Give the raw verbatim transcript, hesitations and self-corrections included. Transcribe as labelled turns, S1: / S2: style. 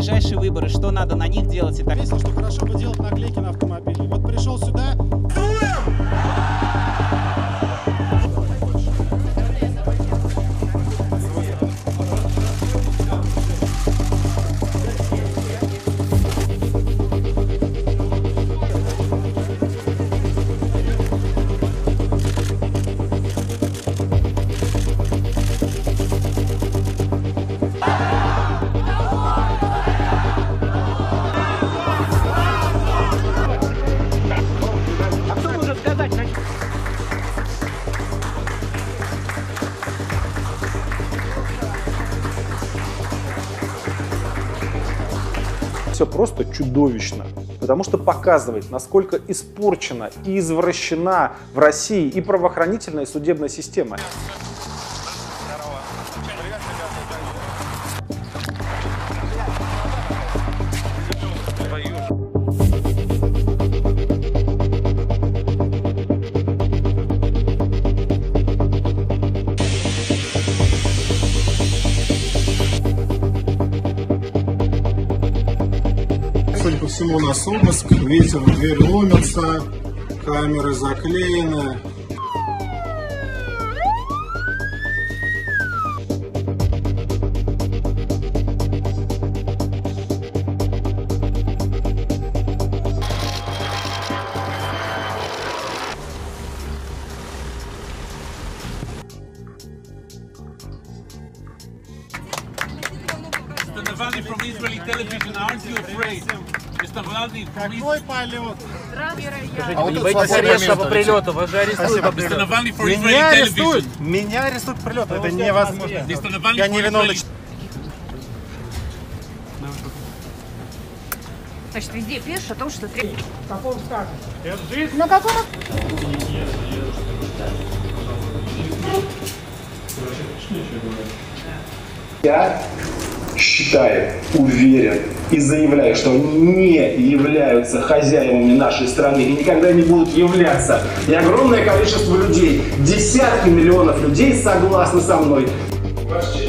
S1: ближайшие выборы, что надо на них делать и так.
S2: Песня, что хорошо бы делать наклейки на автомобиле. Вот пришел сюда.
S3: Все просто чудовищно, потому что показывает, насколько испорчена и извращена в России и правоохранительная, и судебная система.
S2: Судя по всему, у нас обыск, ветер в дверь ломится, камеры заклеены. Какой полет?
S4: А вот не боитесь ареста по прилету, вас же арестуют по прилету.
S2: Меня арестуют! Меня арестуют по прилету, это невозможно. Я не виновный.
S5: Значит, везде пишешь о том, что требует.
S2: В каком скажешь? Это жизнь.
S5: На каком?
S6: Я считаю, уверен и заявляю, что они не являются хозяевами нашей страны и никогда не будут являться. И огромное количество людей, десятки миллионов людей согласны со мной. Ваш